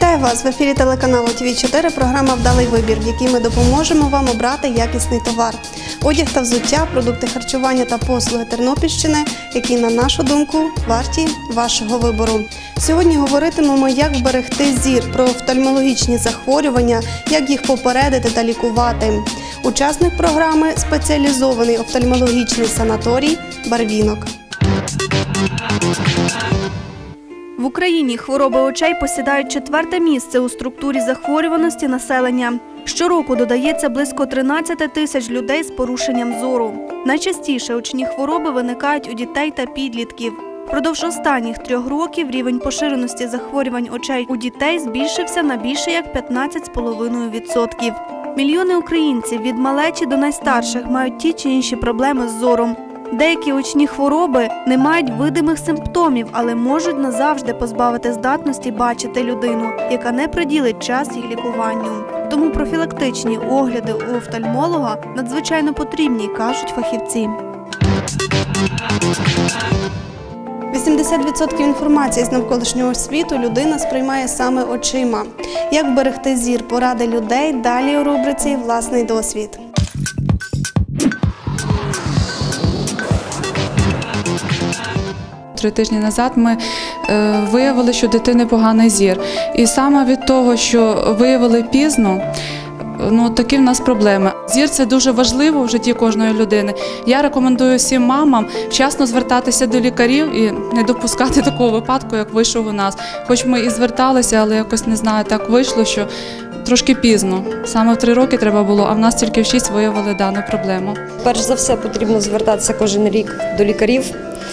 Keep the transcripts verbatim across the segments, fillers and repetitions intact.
Вітаю вас! В ефірі телеканалу Т В чотири програма «Вдалий вибір», в якій ми допоможемо вам обрати якісний товар. Одяг та взуття, продукти харчування та послуги Тернопільщини, які, на нашу думку, варті вашого вибору. Сьогодні говоритимемо, як вберегти зір, про офтальмологічні захворювання, як їх попередити та лікувати. Учасник програми – спеціалізований офтальмологічний санаторій «Барвінок». В Україні хвороби очей посідають четверте місце у структурі захворюваності населення. Щороку додається близько тринадцяти тисяч людей з порушенням зору. Найчастіше очні хвороби виникають у дітей та підлітків. Впродовж останніх трьох років рівень поширеності захворювань очей у дітей збільшився на більше як п'ятнадцять цілих п'ять десятих відсотка. Мільйони українців від малечі до найстарших мають ті чи інші проблеми з зором. Деякі очні хвороби не мають видимих симптомів, але можуть назавжди позбавити здатності бачити людину, яка не приділить час їх лікуванню. Тому профілактичні огляди у офтальмолога надзвичайно потрібні, кажуть фахівці. вісімдесят відсотків інформації з навколишнього світу людина сприймає саме очима. Як вберегти зір, поради людей, далі у рубриці «Власний досвід». Три тижні назад ми е, виявили, що у дитини поганий зір. І саме від того, що виявили пізно, ну, такі в нас проблеми. Зір – це дуже важливо в житті кожної людини. Я рекомендую всім мамам вчасно звертатися до лікарів і не допускати такого випадку, як вийшов у нас. Хоч ми і зверталися, але якось, не знаю, так вийшло, що трошки пізно. Саме в три роки треба було, а в нас тільки в шість виявили дану проблему. Перш за все потрібно звертатися кожен рік до лікарів,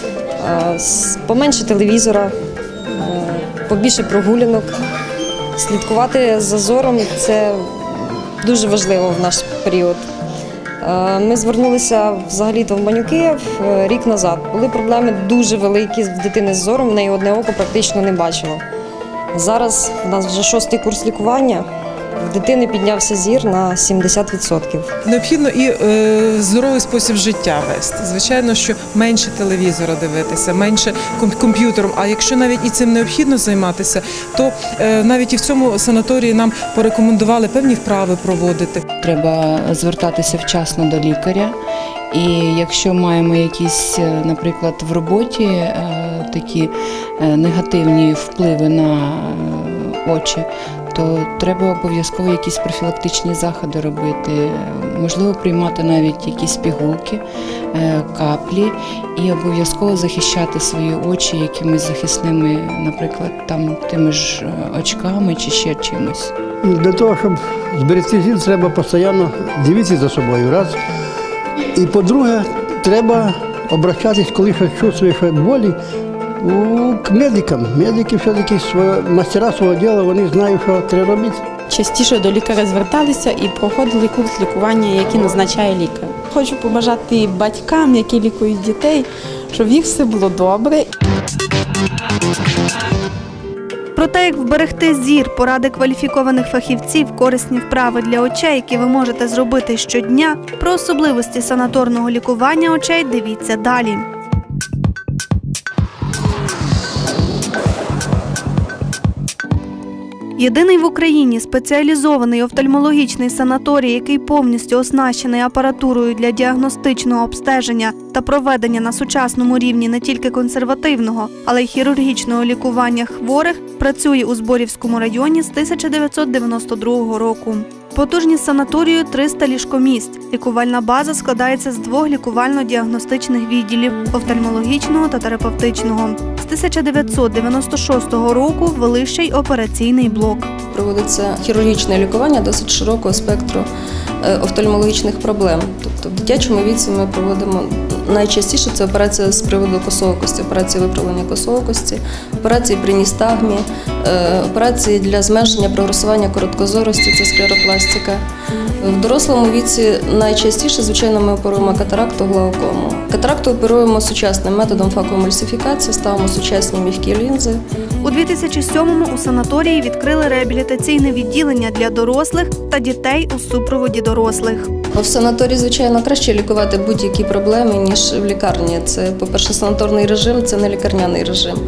поменше телевізора, побільше прогулянок, слідкувати за зором – це дуже важливо в наш період. Ми звернулися взагалі-то в Манюки рік назад. Були проблеми дуже великі в дитини з зором, в неї одне око практично не бачило. Зараз у нас вже шостий курс лікування. В дитини піднявся зір на сімдесят відсотків. Необхідно і е, здоровий спосіб життя вести. Звичайно, що менше телевізора дивитися, менше комп'ютером. А якщо навіть і цим необхідно займатися, то е, навіть і в цьому санаторії нам порекомендували певні вправи проводити. Треба звертатися вчасно до лікаря. І якщо маємо якісь, наприклад, в роботі такі негативні впливи на очі, то треба обов'язково якісь профілактичні заходи робити, можливо, приймати навіть якісь пігулки, каплі і обов'язково захищати свої очі якимись захисними, наприклад, там тими ж очками чи ще чимось. Для того, щоб зберегти зір, треба постійно дивитися за собою, раз. І, по-друге, треба обращатись, коли щось чувствуєш болі, к медикам. Медики все-таки мастера свого діла, вони знають, що треба робити. Частіше до лікаря зверталися і проходили курс лікування, який назначає лікар. Хочу побажати батькам, які лікують дітей, щоб в їх все було добре. Про те, як вберегти зір, поради кваліфікованих фахівців, корисні вправи для очей, які ви можете зробити щодня, про особливості санаторного лікування очей дивіться далі. Єдиний в Україні спеціалізований офтальмологічний санаторій, який повністю оснащений апаратурою для діагностичного обстеження та проведення на сучасному рівні не тільки консервативного, але й хірургічного лікування хворих, працює у Зборівському районі з тисяча дев'ятсот дев'яносто другого року. Потужність санаторію – триста ліжкомісць. Лікувальна база складається з двох лікувально-діагностичних відділів – офтальмологічного та терапевтичного. З тисяча дев'ятсот дев'яносто шостого року ввели ще й операційний блок. Проводиться хірургічне лікування досить широкого спектру офтальмологічних проблем. Тобто в дитячому віці ми проводимо найчастіше це операція з приводу косоокості, операції виправлення косоокості, операції при ністагмі, операції для зменшення прогресування короткозорості, це склеропластика. В дорослому віці найчастіше, звичайно, ми оперуємо катаракту, глаукому. Катаракту оперуємо сучасним методом факоемульсифікації, ставимо сучасні м'які лінзи. У дві тисячі сьомому у санаторії відкрили реабілітаційне відділення для дорослих та дітей у супроводі дорослих. В санаторії, звичайно, краще лікувати будь-які проблеми, ніж в лікарні. Це, по-перше, санаторний режим, це не лікарняний режим.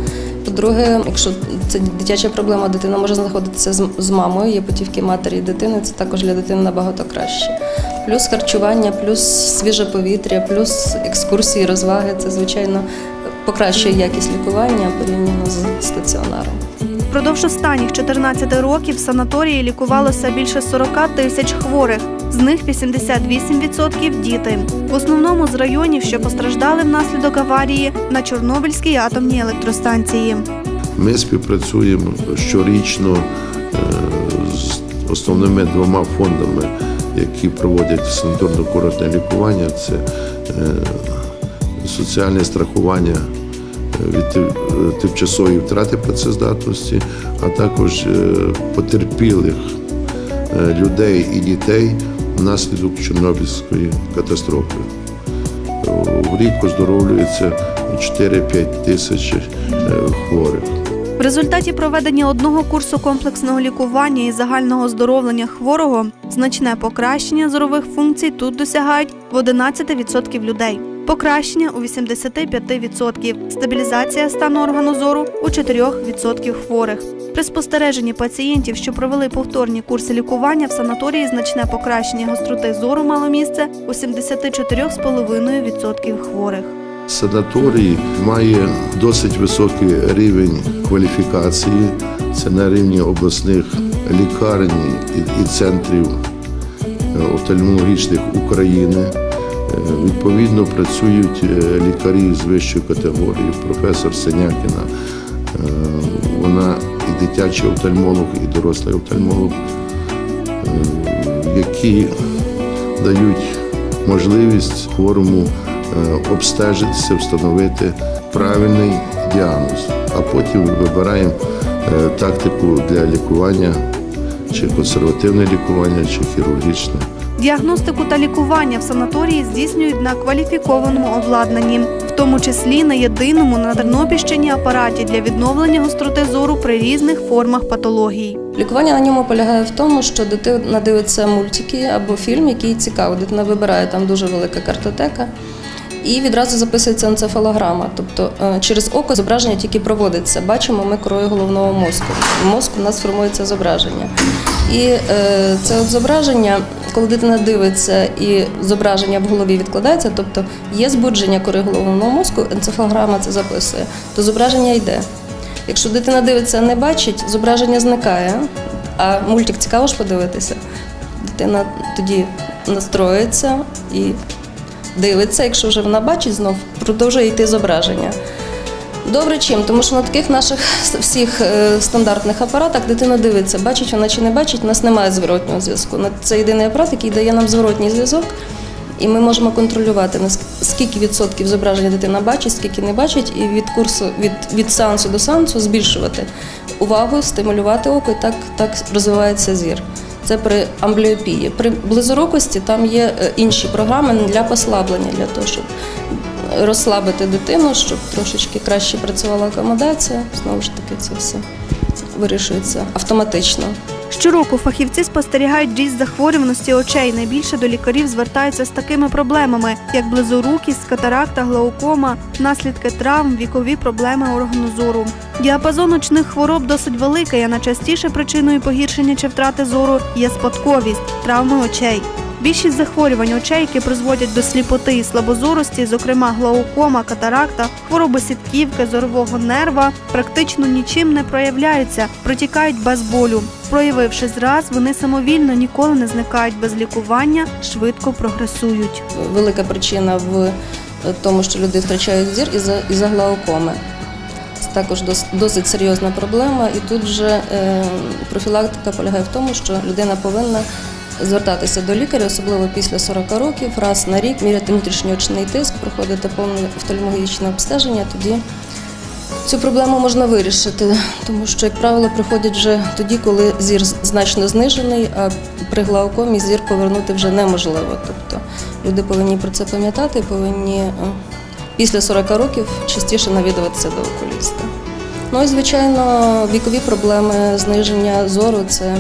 По-друге, якщо це дитяча проблема, дитина може знаходитися з- з мамою, є путівки матері і дитини, це також для дитини набагато краще. Плюс харчування, плюс свіже повітря, плюс екскурсії, розваги – це, звичайно, покращує якість лікування порівняно з стаціонаром. Впродовж останніх чотирнадцяти років в санаторії лікувалося більше сорок тисяч хворих, з них вісімдесят вісім відсотків – діти. В основному з районів, що постраждали внаслідок аварії на Чорнобильській атомній електростанції. Ми співпрацюємо щорічно е, з основними двома фондами, які проводять санаторно-курортне лікування. Це е, соціальне страхування від тим- тимчасової втрати працездатності, а також е, потерпілих е, людей і дітей внаслідок Чорнобильської катастрофи. В рік оздоровлюється чотири-п'ять тисяч е, хворих. В результаті проведення одного курсу комплексного лікування і загального оздоровлення хворого значне покращення зорових функцій тут досягають в одинадцять відсотків людей. Покращення у вісімдесят п'ять відсотків, стабілізація стану органу зору у чотири відсотки хворих. При спостереженні пацієнтів, що провели повторні курси лікування, в санаторії значне покращення гостроти зору мало місце у сімдесят чотири цілих п'ять десятих відсотка хворих. Санаторій має досить високий рівень кваліфікації. Це на рівні обласних лікарень і- і центрів е, офтальмологічних України. Е, Відповідно, працюють е, лікарі з вищої категорії. Професор Синякіна, е, вона і дитячий офтальмолог, і дорослий офтальмолог, е, які дають можливість хворому е, обстежитися, встановити правильний діагноз, а потім вибираємо е, тактику для лікування, чи консервативне лікування, чи хірургічне. Діагностику та лікування в санаторії здійснюють на кваліфікованому обладнанні, в тому числі на єдиному на Тернопільщині апараті для відновлення гостроти зору при різних формах патологій. Лікування на ньому полягає в тому, що дитина дивиться мультики або фільм, який цікавий. Дитина вибирає, там дуже велика картотека, і відразу записується енцефалограма. Тобто е, через око зображення тільки проводиться. Бачимо ми корою головного мозку. В мозку у нас формується зображення. І е, це от зображення, коли дитина дивиться і зображення в голові відкладається, тобто є збудження кори головного мозку, енцефалограма це записує, то зображення йде. Якщо дитина дивиться, не бачить, зображення зникає, а мультик цікаво ж подивитися. Дитина тоді настроїться і дивиться, якщо вже вона бачить, знов продовжує йти зображення. Добре чим? Тому що на таких наших всіх е, стандартних апаратах дитина дивиться, бачить вона чи не бачить, у нас немає зворотнього зв'язку. Це єдиний апарат, який дає нам зворотній зв'язок, і ми можемо контролювати, скільки відсотків зображення дитина бачить, скільки не бачить, і від курсу, від, від сеансу до сеансу збільшувати увагу, стимулювати око, і так, так розвивається зір. Це при амбліопії. При близорукості там є інші програми для послаблення, для того, щоб розслабити дитину, щоб трошечки краще працювала акомодація. Знову ж таки, це все вирішується автоматично. Щороку фахівці спостерігають ріст захворюваності очей. Найбільше до лікарів звертаються з такими проблемами, як близорукість, катаракта, глаукома, наслідки травм, вікові проблеми органу зору. Діапазон очних хвороб досить великий, а найчастіше причиною погіршення чи втрати зору є спадковість – травми очей. Більшість захворювань очей, які призводять до сліпоти і слабозорості, зокрема глаукома, катаракта, хвороби сітківки, зорового нерва, практично нічим не проявляються, протікають без болю. Проявившись раз, вони самовільно ніколи не зникають без лікування, швидко прогресують. Велика причина в тому, що люди втрачають зір із-за, із-за глаукоми. Це також дос, досить серйозна проблема, і тут вже е, профілактика полягає в тому, що людина повинна звертатися до лікаря, особливо після сорока років, раз на рік, міряти внутрішньоочний тиск, проходити повне офтальмологічне обстеження, тоді цю проблему можна вирішити, тому що, як правило, приходять вже тоді, коли зір значно знижений, а при глаукомі зір повернути вже неможливо. Тобто люди повинні про це пам'ятати, повинні після сорока років частіше навідуватися до окуліста. Ну і, звичайно, вікові проблеми, зниження зору – це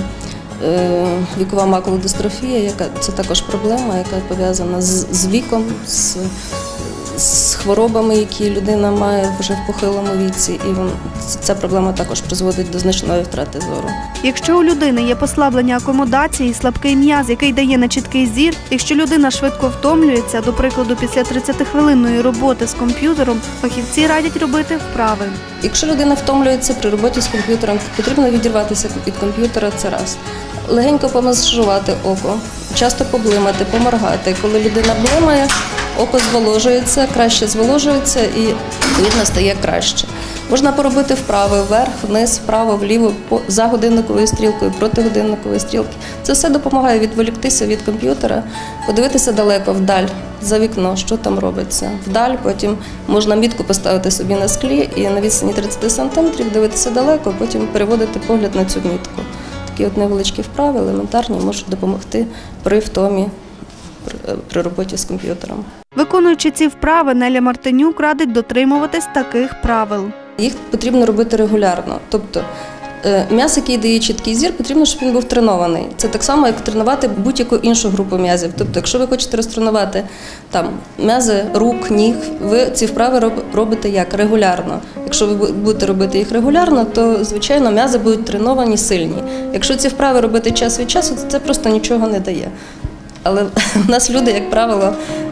вікова макулодистрофія, яка це також проблема, яка пов'язана з, з віком, з з хворобами, які людина має вже в похилому віці, і вон- ця проблема також призводить до значної втрати зору. Якщо у людини є послаблення акомодації, слабкий м'яз, який дає нечіткий зір, якщо людина швидко втомлюється, до прикладу, після тридцятихвилинної роботи з комп'ютером, фахівці радять робити вправи. Якщо людина втомлюється при роботі з комп'ютером, потрібно відірватися від комп'ютера, це раз. Легенько помасажувати око, часто поблимати, поморгати. Коли людина блимає, око зволожується, краще зволожується і, відповідно, стає краще. Можна поробити вправи вверх, вниз, вправо, вліво, по- за годинниковою стрілкою, проти годинникової стрілки. Це все допомагає відволіктися від комп'ютера, подивитися далеко, вдаль, за вікно, що там робиться. Вдаль, потім можна мітку поставити собі на склі і на відстані тридцять сантиметрів дивитися далеко, потім переводити погляд на цю мітку. Такі от невеличкі вправи, елементарні, можуть допомогти при втомі, при- при роботі з комп'ютером. Виконуючи ці вправи, Неля Мартинюк радить дотримуватись таких правил. Їх потрібно робити регулярно. Тобто е, м'яз, який дає чіткий зір, потрібно, щоб він був тренований. Це так само, як тренувати будь-яку іншу групу м'язів. Тобто, якщо ви хочете розтренувати там м'язи рук, ніг, ви ці вправи роб- робите як? Регулярно. Якщо ви бу- будете робити їх регулярно, то, звичайно, м'язи будуть треновані, сильні. Якщо ці вправи робити час від часу, то це просто нічого не дає. Але в нас люди, як правило,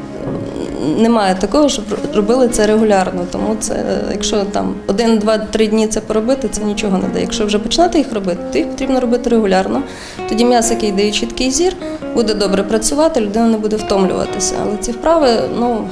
немає такого, щоб робили це регулярно. Тому це, якщо там один, два, три дні це поробити, це нічого не дає. Якщо вже починати їх робити, то їх потрібно робити регулярно. Тоді м'яз, який дає чіткий зір, буде добре працювати, людина не буде втомлюватися. Але ці вправи, ну,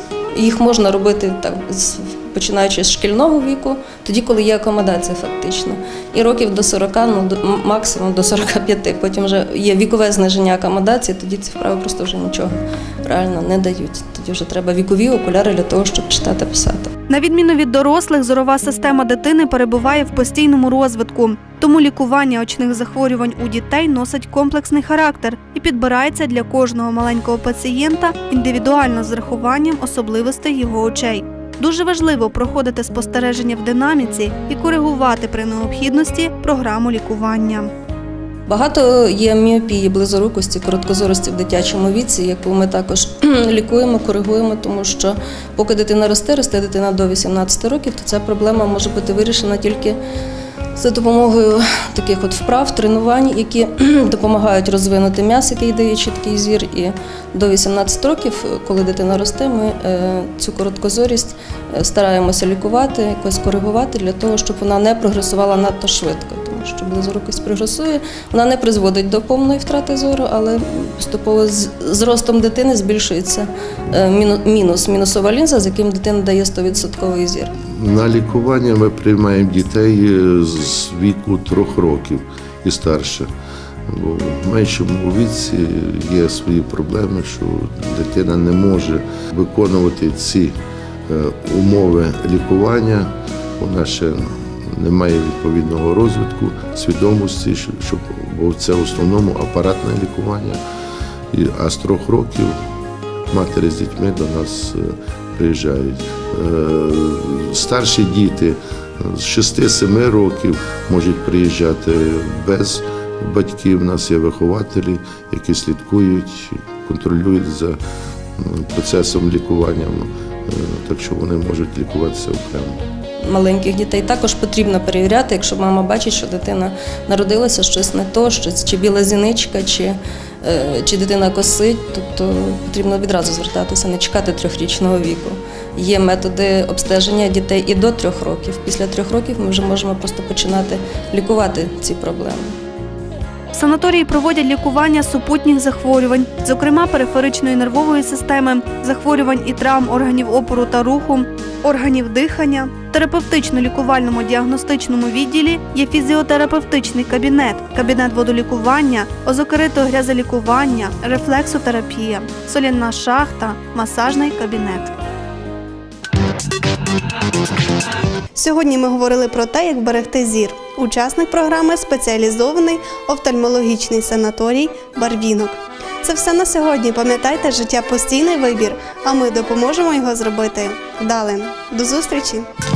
їх можна робити так, з- починаючи з шкільного віку, тоді, коли є акомодація фактично. І років до сорока, ну, до, м- максимум до сорока п'яти. Потім вже є вікове зниження акомодації, тоді ці вправи просто вже нічого реально не дають. Тоді вже треба вікові окуляри для того, щоб читати, писати. На відміну від дорослих, зорова система дитини перебуває в постійному розвитку. Тому лікування очних захворювань у дітей носить комплексний характер і підбирається для кожного маленького пацієнта індивідуально з врахуванням особливостей його очей. Дуже важливо проходити спостереження в динаміці і коригувати при необхідності програму лікування. Багато є міопії, близорукості, короткозорості в дитячому віці, яку ми також лікуємо, коригуємо, тому що поки дитина росте, росте дитина до вісімнадцяти років, то ця проблема може бути вирішена тільки за допомогою таких от вправ, тренувань, які допомагають розвинути м'яз, який дає чіткий зір. І до вісімнадцяти років, коли дитина росте, ми е, цю короткозорість е, стараємося лікувати, якось коригувати для того, щоб вона не прогресувала надто швидко. Тому що близорукість прогресує, вона не призводить до повної втрати зору, але поступово з з ростом дитини збільшується е, міну- мінус, мінусова лінза, з яким дитина дає сто відсотків зір. На лікування ми приймаємо дітей з віку трьох років і старше. Бо в меншому віці є свої проблеми, що дитина не може виконувати ці е, умови лікування. Вона ще не має відповідного розвитку, свідомості, що- щоб, бо це в основному апаратне лікування. І, а з трьох років матері з дітьми до нас е, приїжджають. Е, Старші діти з шести-семи років можуть приїжджати без батьків. У нас є вихователі, які слідкують, контролюють за м, процесом лікування, Е, так що вони можуть лікуватися окремо. Маленьких дітей також потрібно перевіряти, якщо мама бачить, що дитина народилася щось не то, щось, чи біла зіничка, чи, е, чи дитина косить, тобто потрібно відразу звертатися, не чекати трьохрічного віку. Є методи обстеження дітей і до трьох років. Після трьох років ми вже можемо просто починати лікувати ці проблеми. В санаторії проводять лікування супутніх захворювань, зокрема периферичної нервової системи, захворювань і травм органів опору та руху, органів дихання. В терапевтично-лікувальному діагностичному відділі є фізіотерапевтичний кабінет, кабінет водолікування, озокерито-грязолікування, рефлексотерапія, солянна шахта, масажний кабінет. Сьогодні ми говорили про те, як берегти зір. Учасник програми – спеціалізований офтальмологічний санаторій «Барвінок». Це все на сьогодні. Пам'ятайте, життя – постійний вибір, а ми допоможемо його зробити вдалим. До зустрічі!